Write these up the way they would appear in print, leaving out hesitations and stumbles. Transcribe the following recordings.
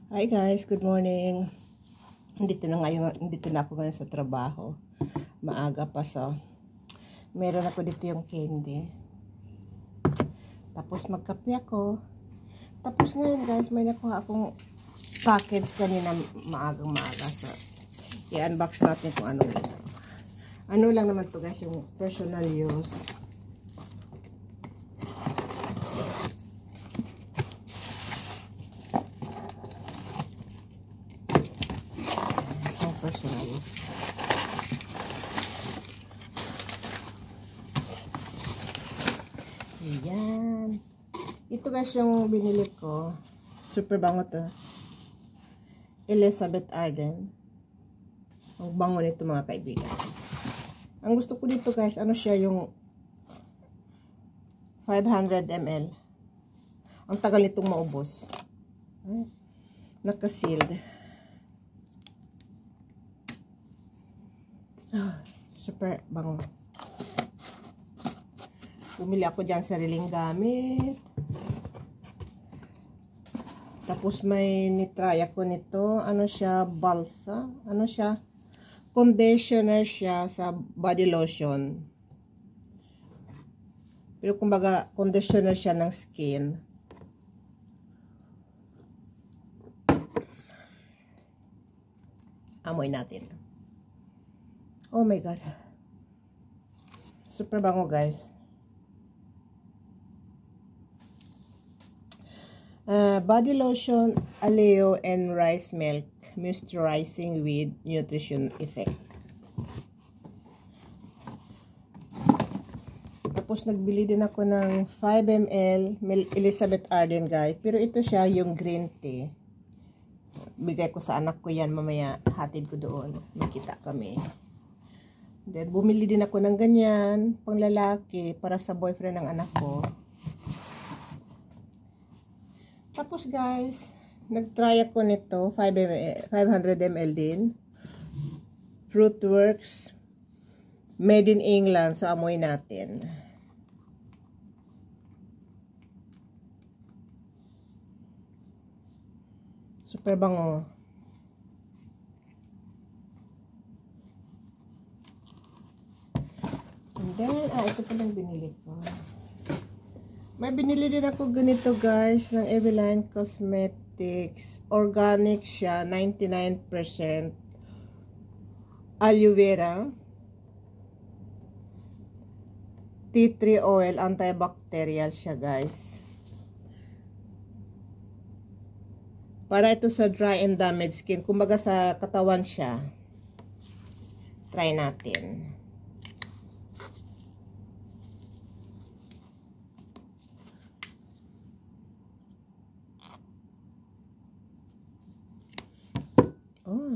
Hi guys, good morning. Nandito na ako ngayon sa trabaho. Maaga pa so. Meron ako dito yung candy. Tapos magkape ako. Tapos ngayon guys, may nakuha akong package kanina maaga so. I-unbox natin kung anong ito. Ano lang naman to guys, yung personal use. Personal use. Ayan. Ito guys yung binili ko. Super bango to. Elizabeth Arden. Ang bango nito mga kaibigan. Ang gusto ko dito guys, ano siya yung 500 ml. Ang tagal nitong maubos. Ay, naka-sealed. Super bango. Bumili ako dyan sariling gamit. Tapos may nitry ako nito. Ano siya? Balsa. Ano siya? Conditioner siya sa body lotion. Pero kumbaga, conditioner siya ng skin. Amoy natin. Oh my God. Super bango guys. Body lotion, aleo and rice milk. Moisturizing with nutrition effect. Tapos nagbili din ako ng 5 ml Elizabeth Arden guys. Pero ito siya yung green tea. Bigay ko sa anak ko yan mamaya. Hatid ko doon. Makita kami. Then, bumili din ako ng ganyan, pang lalaki, para sa boyfriend ng anak ko. Tapos guys, nag-try ako nito, 500 ml din. Fruitworks, made in England, so amoy natin. Super bango. And then, ito pa lang binili ko. May binili din ako ganito guys, ng Eveline Cosmetics. Organic siya, 99% aloe vera. Tea tree oil, antibacterial siya guys. Para ito sa dry and damaged skin. Kumbaga sa katawan siya. Try natin. Oh.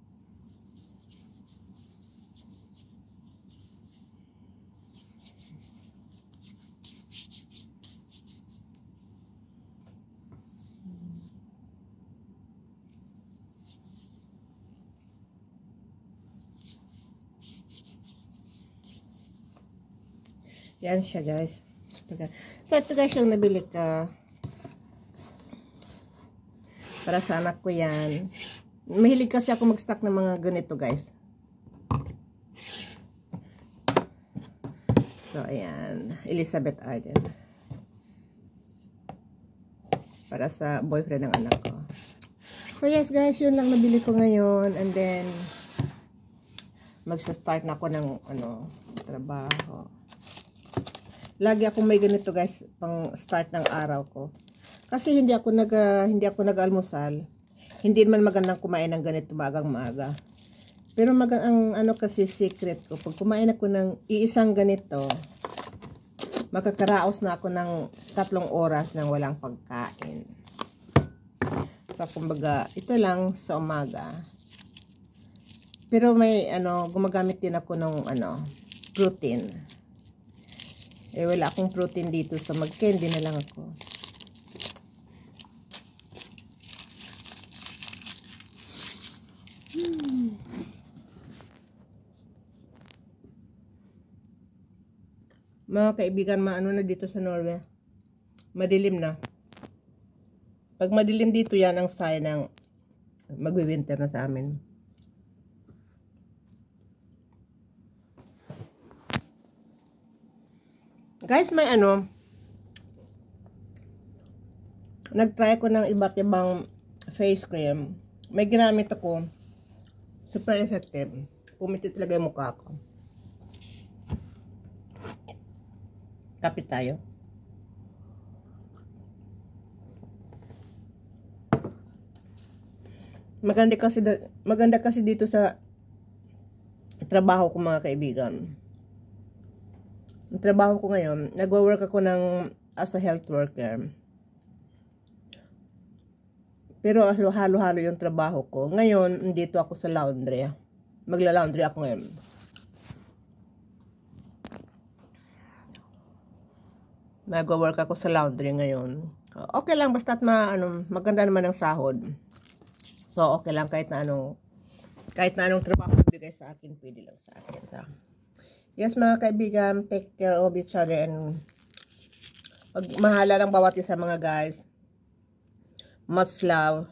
Yan siya guys. So ito guys yung nabili ka. Para sa anak ko yan. Mahilig kasi ako mag-stock ng mga ganito guys. So ayan. Elizabeth Arden. Para sa boyfriend ng anak ko. So yes guys, yun lang nabili ko ngayon. And then magsa-start na ako ng trabaho. Lagi akong may ganito guys, pang start ng araw ko. Kasi hindi ako nag-almusal. Hindi man magandang kumain ng ganito maagang-maaga. Pero ang kasi secret ko, pag kumain ako ng iisang ganito, makakaraos na ako ng 3 oras nang walang pagkain. So kumbaga, ito lang sa umaga. Pero may gumagamit din ako ng protein. Wala akong protein dito, so mag-candy na lang ako. Mga kaibigan, na dito sa Norway. Madilim na. Pag madilim dito yan, ang sign ng magwi-winter na sa amin. Guys, may nag-try ko ng iba't ibang face cream. May ginamit ako. Super effective. Pumitit talaga yung mukha ko. Kapit tayo. Maganda kasi dito sa trabaho ko, mga kaibigan. Ang trabaho ko ngayon, nagwo-work ako as a health worker. Pero halo-halo yung trabaho ko. Ngayon, dito ako sa laundry. Magla-laundry ako ngayon. Mag-work ako sa laundry ngayon. Okay lang, basta't maganda naman ang sahod. So, okay lang kahit na anong trabaho bigay sa akin, pwede lang sa akin. So, yes, mga kaibigan, take care of each other and mahala lang bawat isa, mga guys. Much love.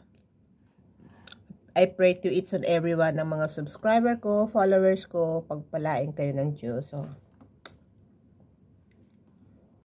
I pray to each and every one ng mga subscriber ko, followers ko, pagpalain kayo ng Diyos. So,